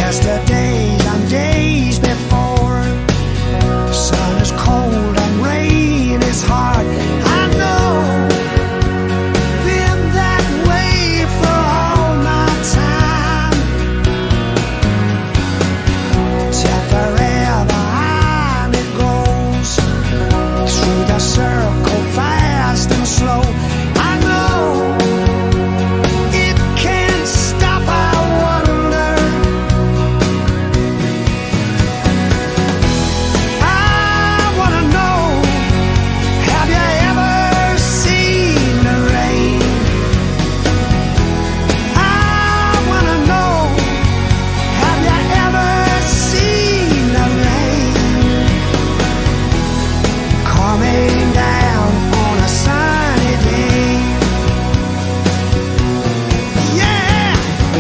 yesterdays and days before. Sun is cold and rain is hard. I know, been that way for all my time. Till forever on it goes, through the circle fast and slow. I know it can't stop, I wonder. I wanna know, have you ever seen the rain? I wanna know, have you ever seen the rain coming down on a sunny day? Yeah!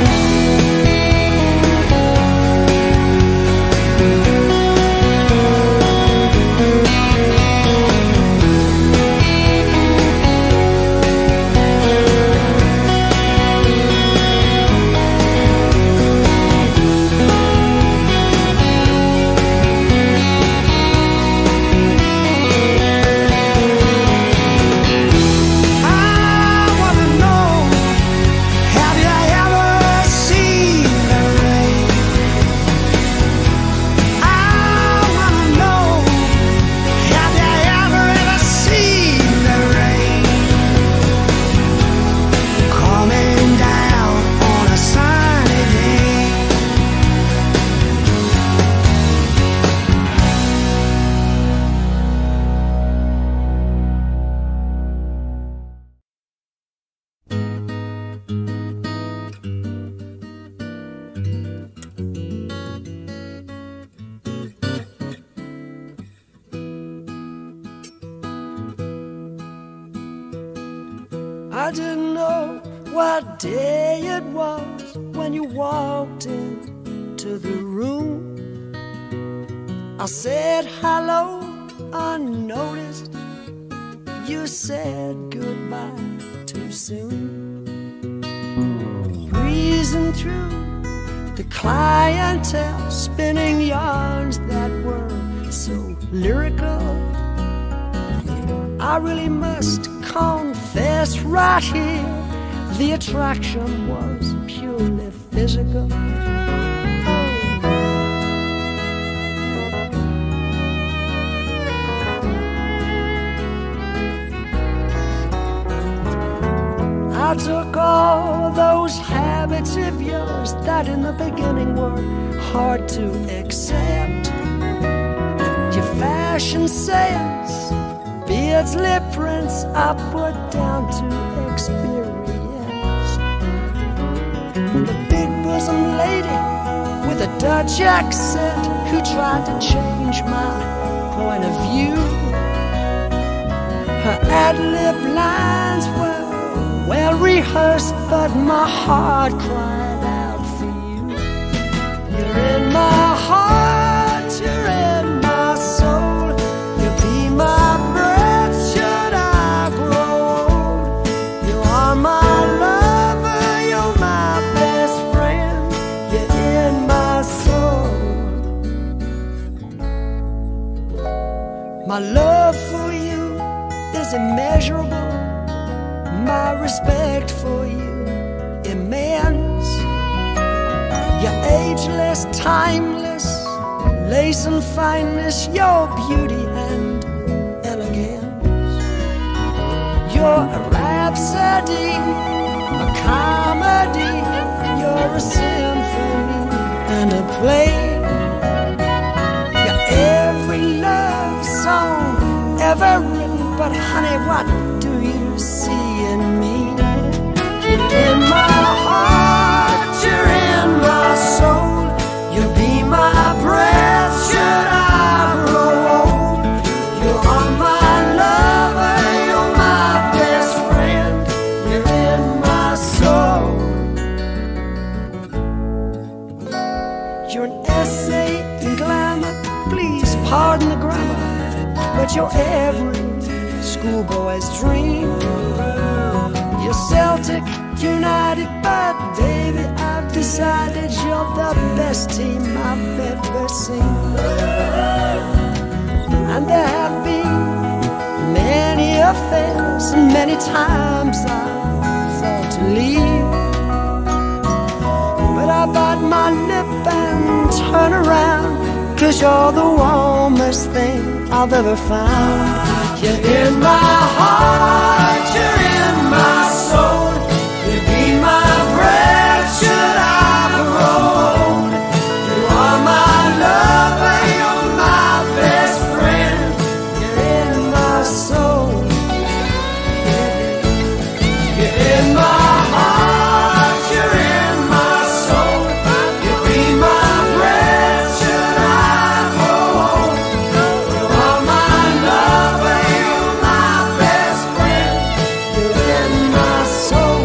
I wanna know, have you ever seen the rain? I wanna know, have you ever seen the rain coming down on a sunny day? I didn't know what day it was when you walked into the room. I said hello unnoticed. You said goodbye too soon. Breezing through the clientele, spinning yarns that were so lyrical. I really must confess right here, the attraction was purely physical. I took all those habits of yours that in the beginning were hard to accept. Your fashion sense, beards, lip prints, I put down to experience. The big bosom lady with a Dutch accent who tried to change my point of view. Her ad-lib lines were well rehearsed, but my heart cried out for you. You're in my heart, you're in my soul. You'll be my breath should I grow old. You are my lover, you're my best friend. You're in my soul. My love for you is immeasurable. My respect for you immense. You're ageless, timeless, lace and fineness, your beauty and elegance. You're a rhapsody, a comedy. You're a symphony and a play. You're every love song ever written, but honey, what do you see in me? You're in my heart, you're in my soul. You'll be my breath should I grow old. You are my lover, you're my best friend. You're in my soul. You're an essay in glamour, please pardon the grammar, but you're every schoolboy's dream. You're Celtic United, but baby, I've decided you're You're the best team I've ever seen. And there have been many affairs, and many times I've thought to leave, but I bite my lip and turn around, 'cause you're the warmest thing I've ever found. You're in my heart, you're in my soul, you be my breath should I grow old. You are my lover, you're my best friend, you're in my soul. You're in my heart, you're in my soul, you be my breath should I grow old. You are my lover, you're my best friend, you're in my soul.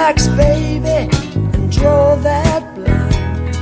relax, baby, and draw that blind.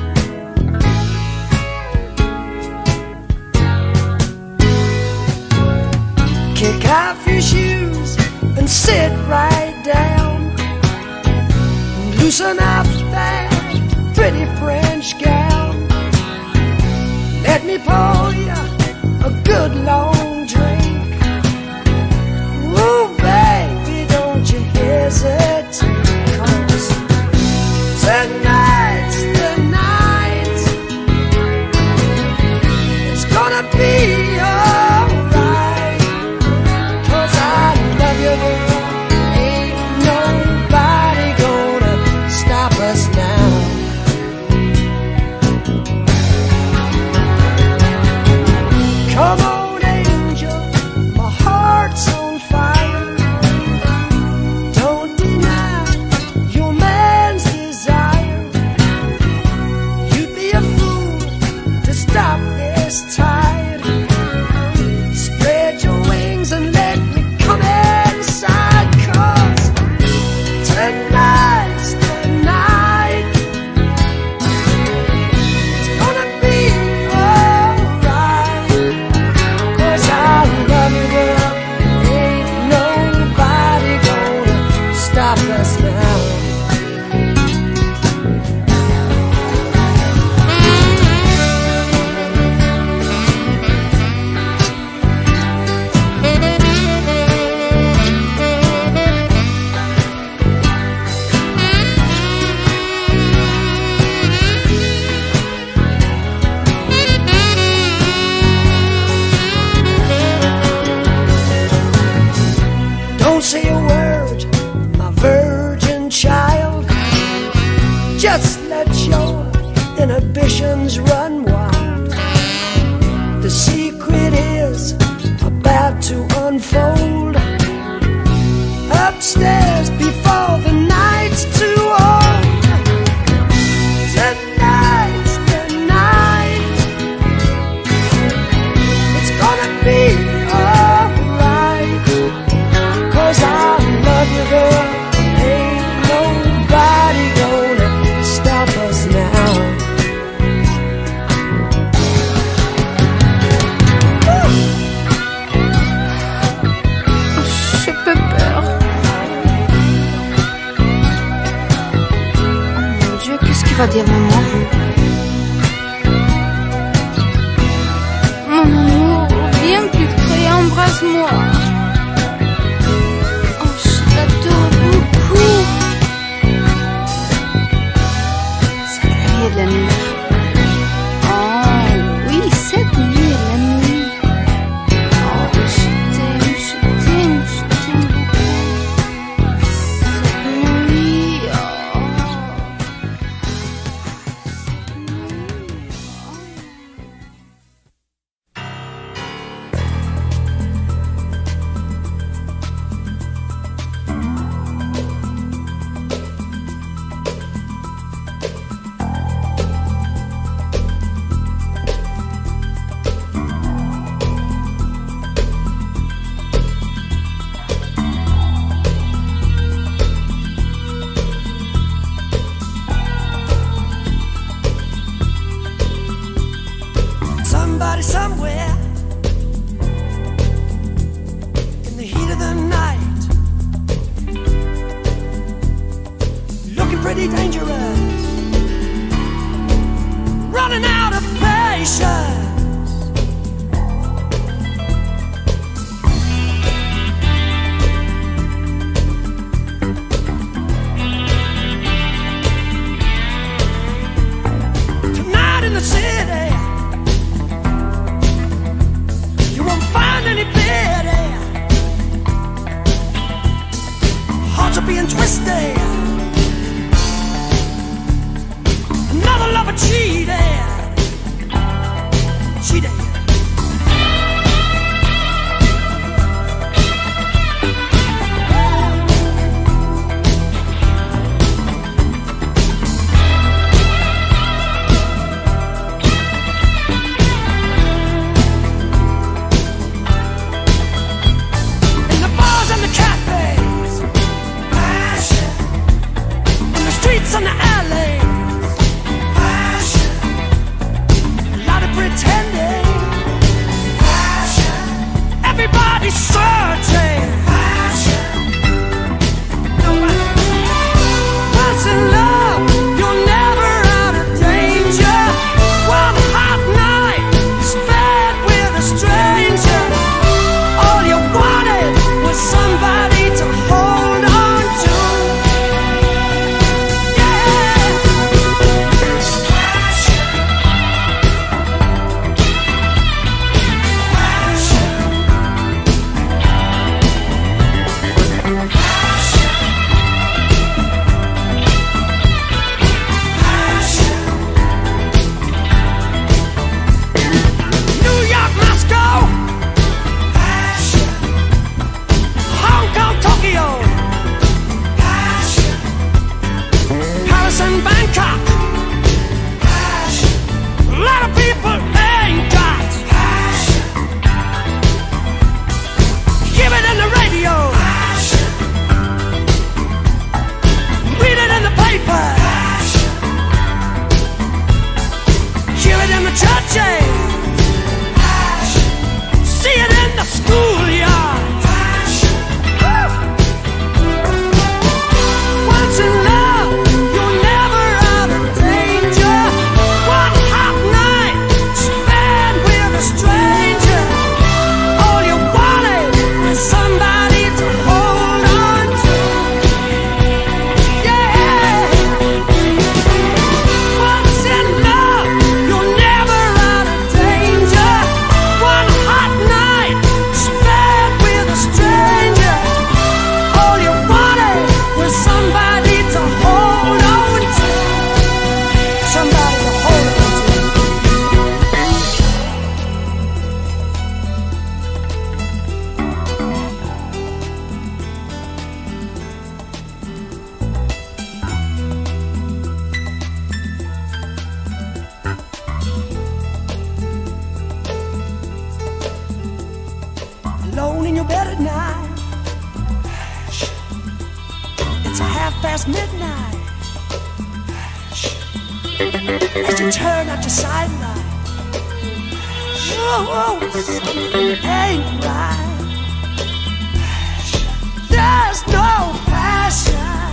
Kick off your shoes and sit right down. Loosen up that pretty French gown. Let me pour you a good long drink. Ooh, baby, don't you hesitate, 'cause tonight's the night. It's gonna be alright, 'cause I love you, girl. Ain't nobody gonna stop us now. Come on, angel, my heart's on fire. Don't deny your man's desire. You'd be a fool to stop this tide. Spread your wings and let me come inside, 'cause tonight's the night. It's gonna be alright, 'cause I love you, girl. Ain't nobody gonna stop us now. Don't say a word, my virgin child. Just let your inhibitions run wild. The secret is about to unfold upstairs before the night's too old. Tonight's the night. It's gonna be alright, 'cause I love you, girl. Ain't nobody gonna stop us now. J'ai peu peur. Oh mon Dieu, qu'est-ce qu'il va dire maman? Mon amour, viens plus près, embrasse-moi. Oh, je t'adore beaucoup. Cette nuit est la nuit. Oh oui, cette nuit est la nuit. Oh, je t'aime, je t'aime, je t'aime beaucoup. Cette nuit, oh. Somebody somewhere in the heat of the night, looking pretty dangerous, running out of patience. Tonight in the city, you won't find any pity. Hearts are being twisted. Another lover cheated. Cheated. In the bars and the cafes, passion. midnight. It's midnight. As you turn out your sidelight, oh, something ain't right. There's no passion.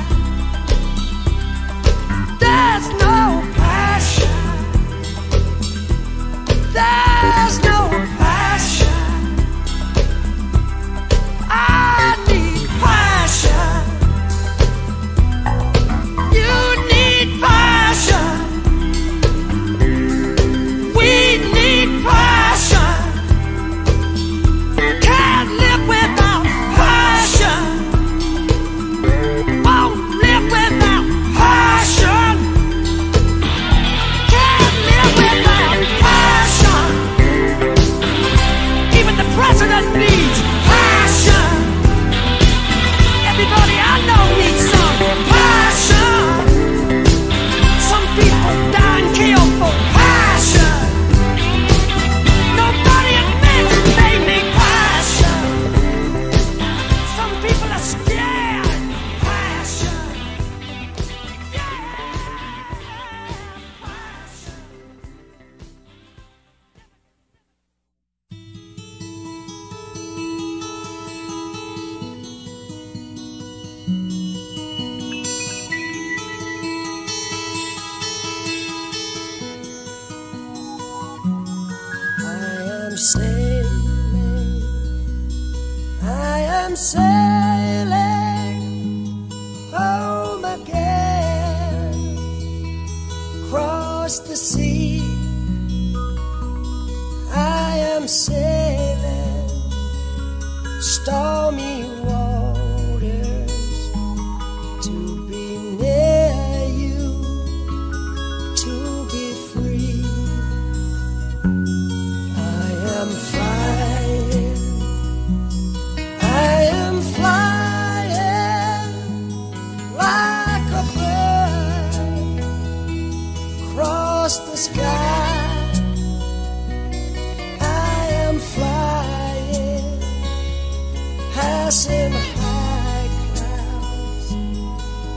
There's no passion. There's no passion. I need passion. You need passion. We need passion. Can't live without passion. Won't live without passion. Can't live without passion. Even the president needs passion. Everybody I know needs some passion. Some people die and kill for passion. Nobody admits they need passion. Some people are scared. Passion. Yeah. Passion. I am sailing home again, across the sea. I am sailing stormy waters to be near you, to be free. I am flying, I am flying like a bird across the sky. I am flying, passing high clouds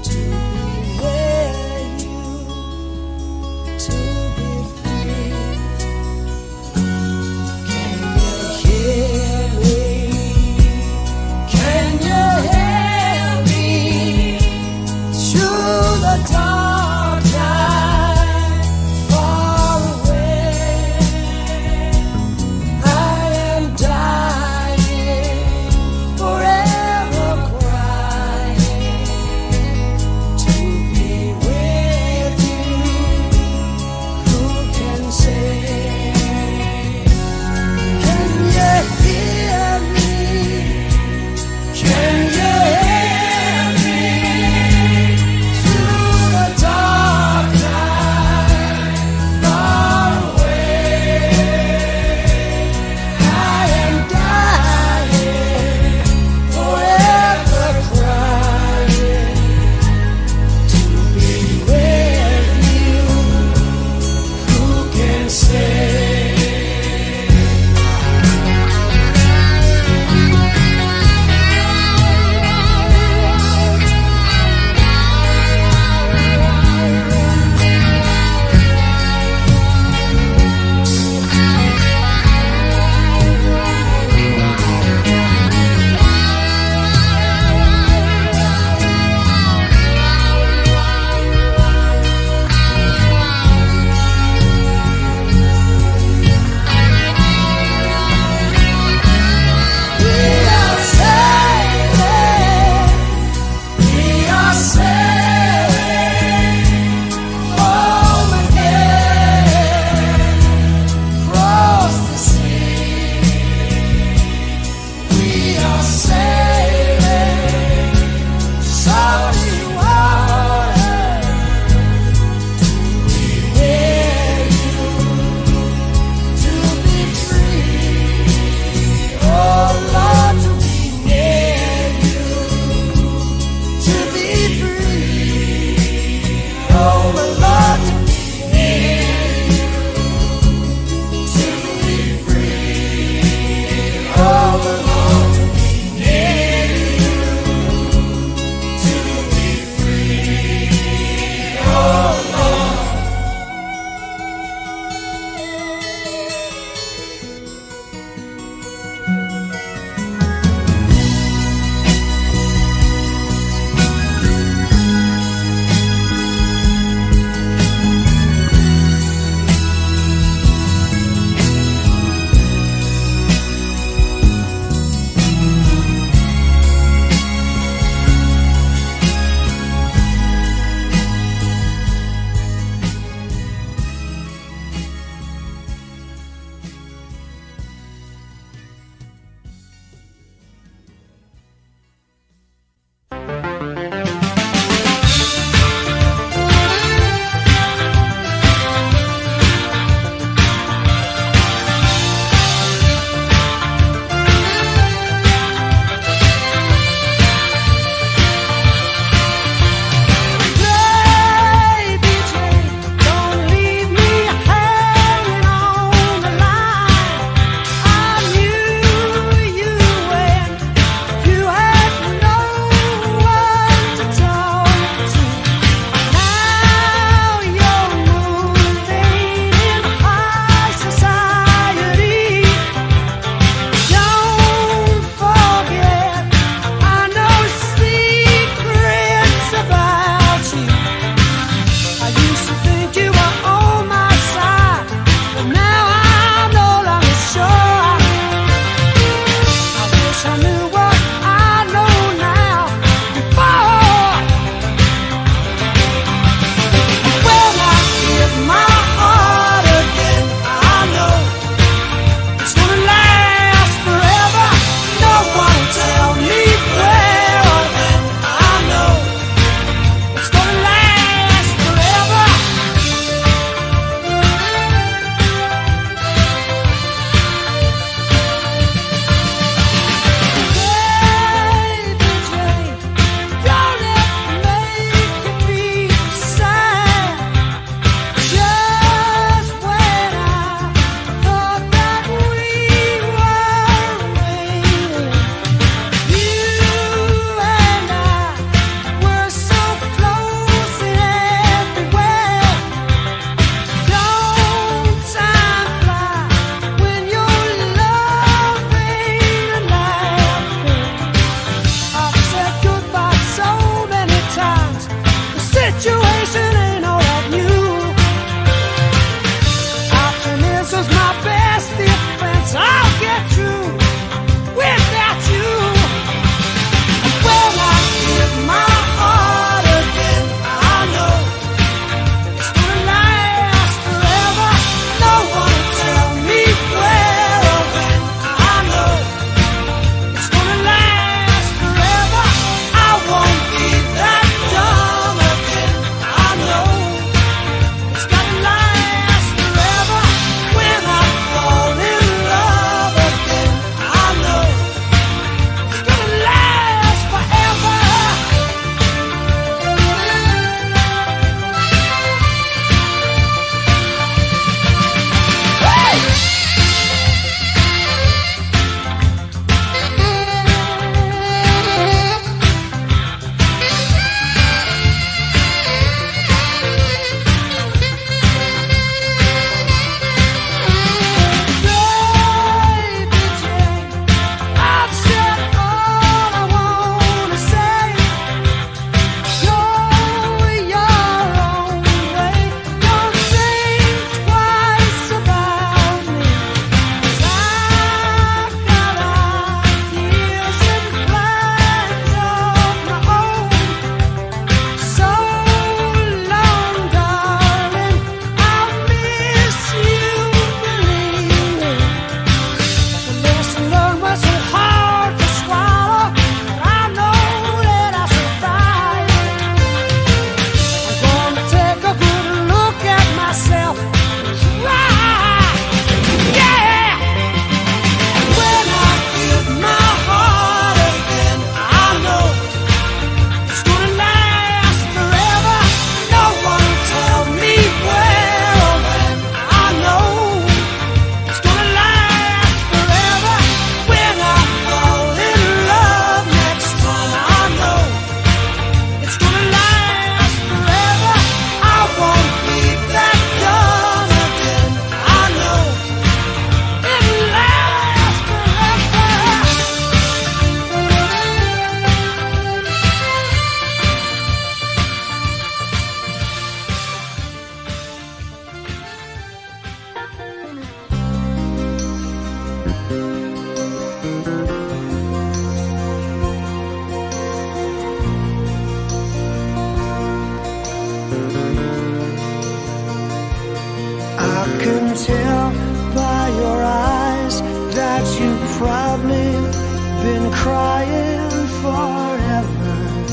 probably been crying forever.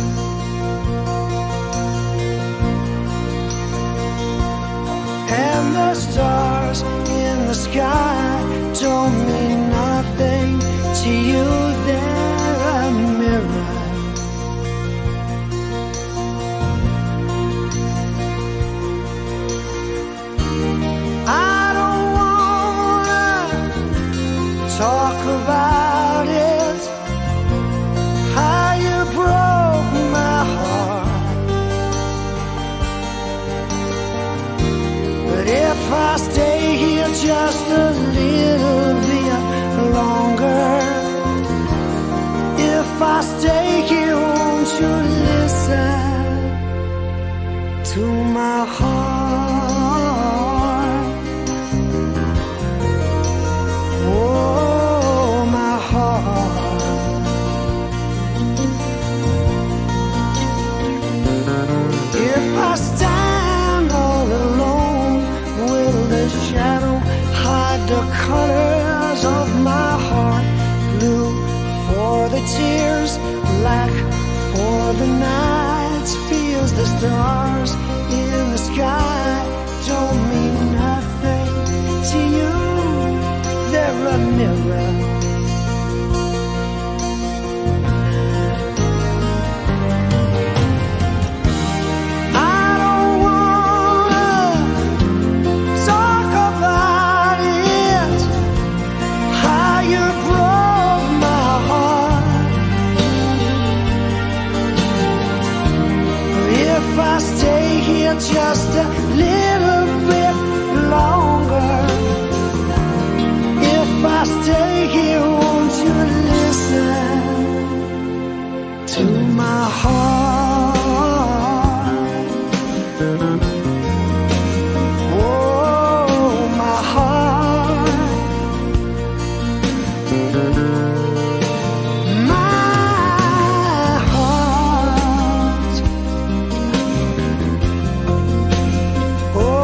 And the stars in the sky don't mean nothing to you. They're a mirror. I don't wanna talk about it, how you broke my heart. But if I stay here just a little bit longer, if I stay here, won't you listen to my heart? Oh, my heart. If I stand all alone, will the shadow hide the colors of my heart? Blue for the tears, black for the nights. Feels the stars in the sky don't mean nothing to you. They're a mirror. I don't wanna talk about it, how you broke my heart. If I stay here just a little bit longer, if I stay here, won't you listen to my heart? Oh, my heart. My heart. Oh,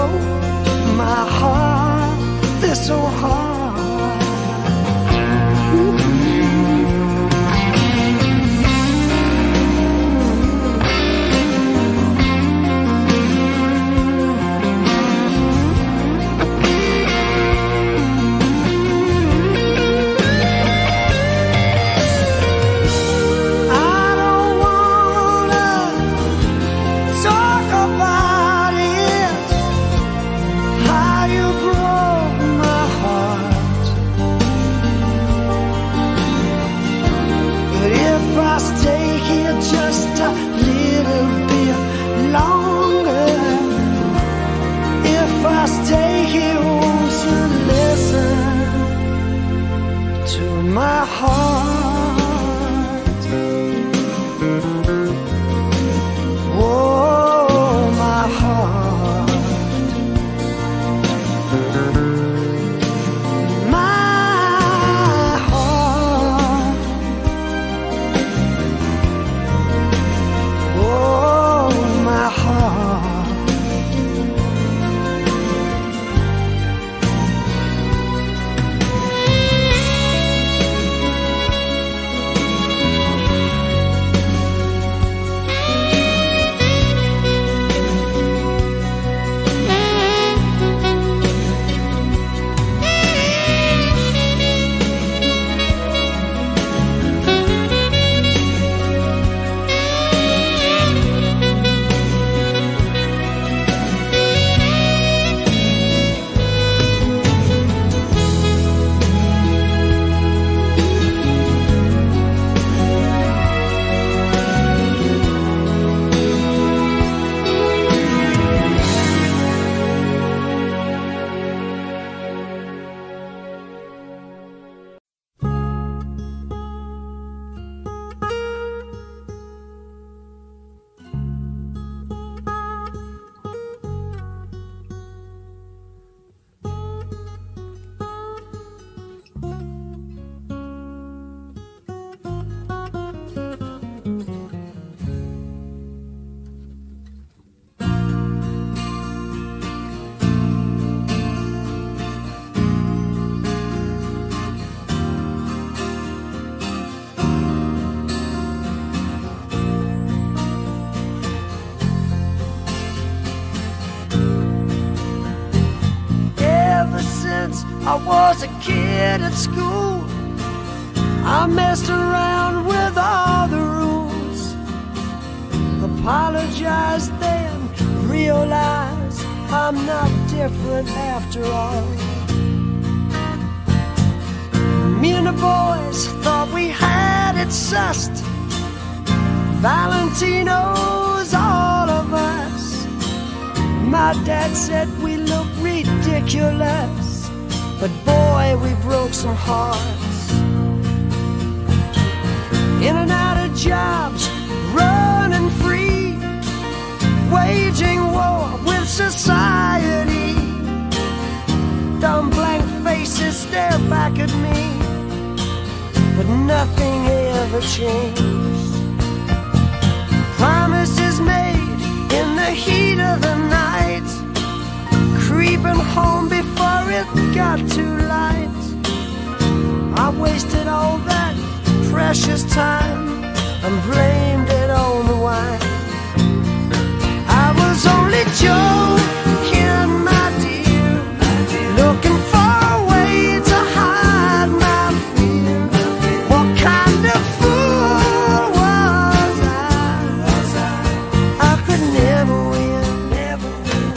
I was a kid at school. I messed around with all the rules. Apologized then, realized I'm not different after all. Me and the boys thought we had it sussed. Valentino's all of us. My dad said we look ridiculous, but boy, we broke some hearts. In and out of jobs, running free, waging war with society. Dumb blank faces stare back at me, but nothing ever changed. Promises made in the heat of the night, creeping home before it got too light. I wasted all that precious time and blamed it on the wine. I was only joking, my dear, looking for a way to hide my fear. What kind of fool was I? I could never win, never win.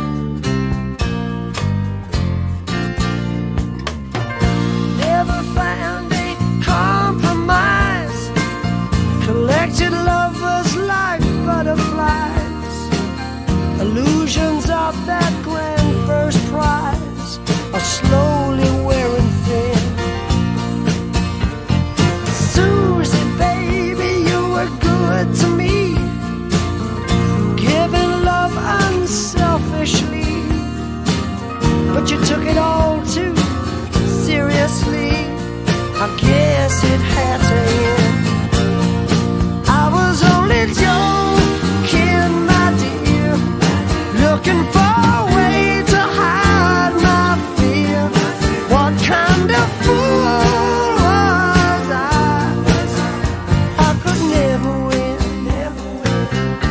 Never found a compromise. Collected lovers like butterflies. Illusions of that grand first prize are slowly wearing thin. Susie, baby, you were good to me, giving love unselfishly, but you took it all too seriously. I guess it had to end. I was only joking, my dear, looking for a way to hide my fear. What kind of fool was I could never win, never win.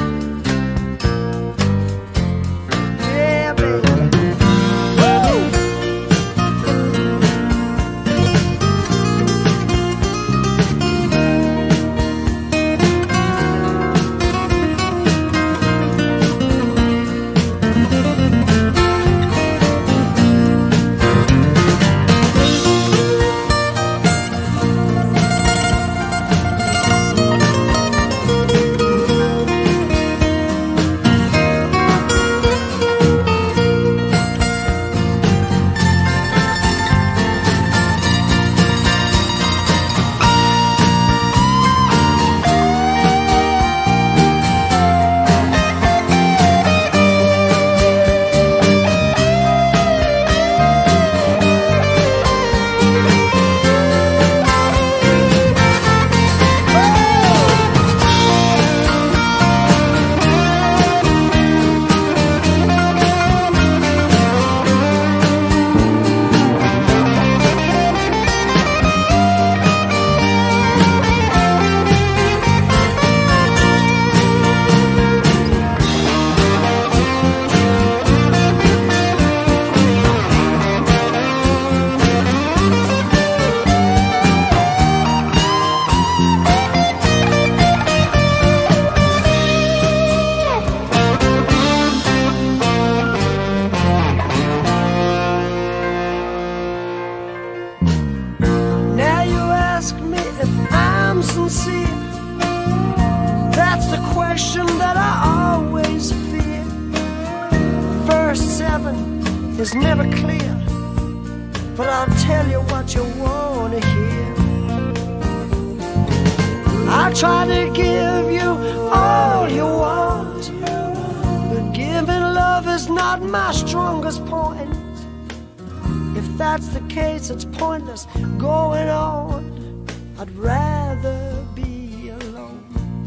Yeah, baby. Woo! Sincere? That's the question that I always fear. Verse 7 is never clear, but I'll tell you what you want to hear. I try to give you all you want, but giving love is not my strongest point. If that's the case, it's pointless going on. I'd rather be alone,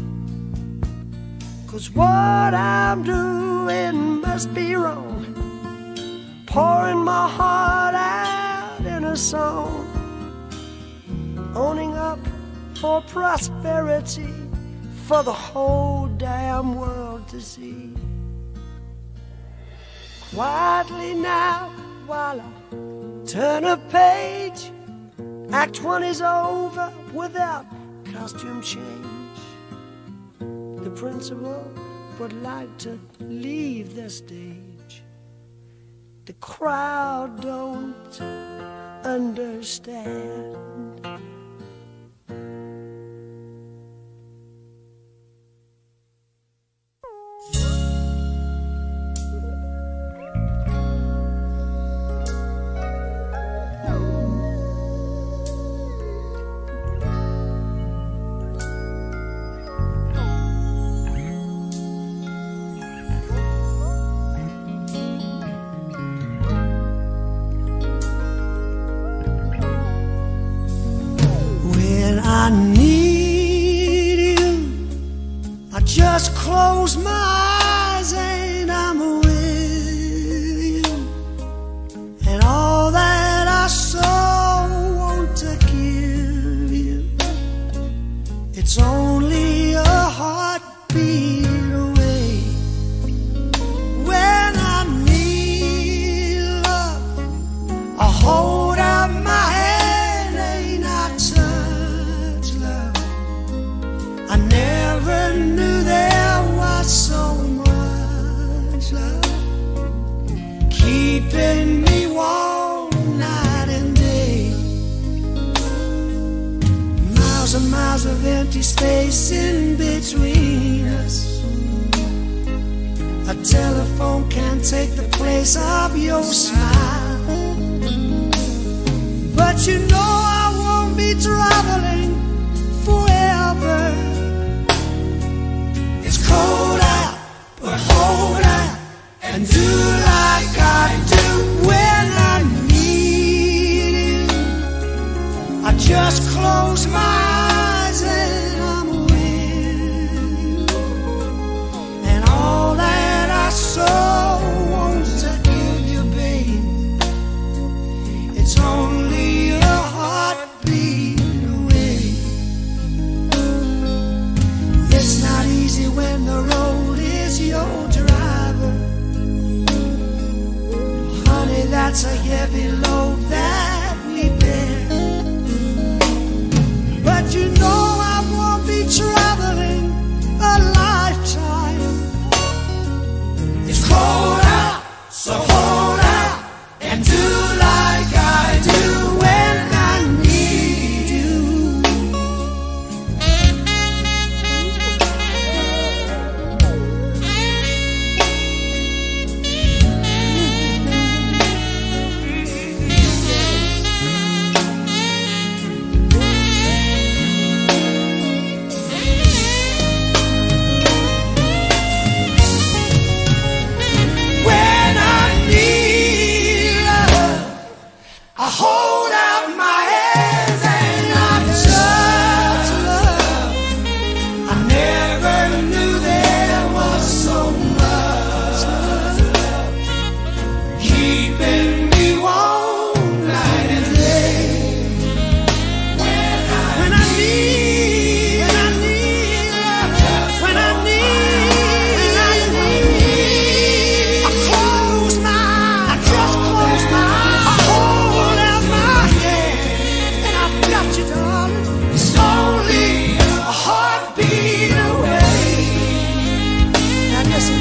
'cause what I'm doing must be wrong. Pouring my heart out in a song, owning up for prosperity for the whole damn world to see. Quietly now, while I Turn a page, Act 1 is over without costume change. The principal would like to leave the stage. The crowd don't understand. I need you. I just close my eyes and I'm with you. And all that I so want to give you, it's only a heartbeat away. When I need love, I hold out my hand and I touch love. I never knew there was so much love, keeping me warm night and day. Miles and miles of empty space in between us. A telephone can't take the place of your smile. But you know I won't be traveling forever. It's cold out, but hold out and do like I do when I need you. I just close my eyes and I'm with you. And all that I so want to give you, babe, it's only a heartbeat away. It's not easy when the road is your driver. Honey, that's a heavy load that we bear. But you know I won't be traveling a lifetime. It's cold out, so hold out and do like I do when I need you. When I need love, I hold out my hands and I touch love. I never knew there was so much love, keeping me warm night and day. When I need love, when I close my eyes, I just close my eyes, I hold out my hand, and I've got you, darling. It's only a heartbeat away. Now listen.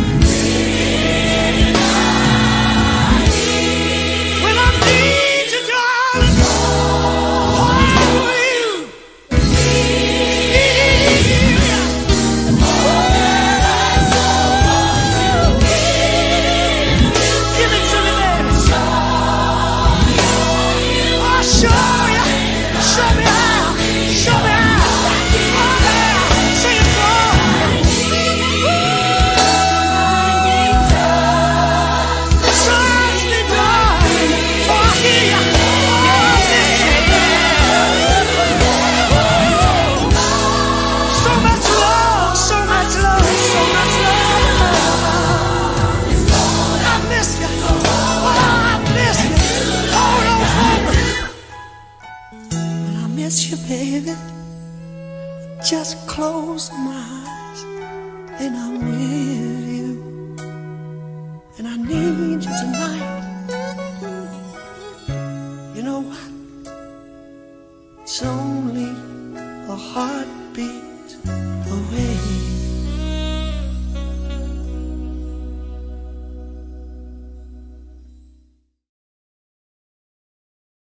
When I need you, darling, hold you. Give it to me, baby. I'll show you. Show me how. Show me how. Oh, yeah. Sing it for me. Touch me, darling. Oh, I hear ya. Oh, yeah. So much love, so much love, so much love. I miss you. Oh, I miss you. Hold on for me. When I miss you, baby, just close my eyes and I'm with you. And I need you tonight. It's only a heartbeat away.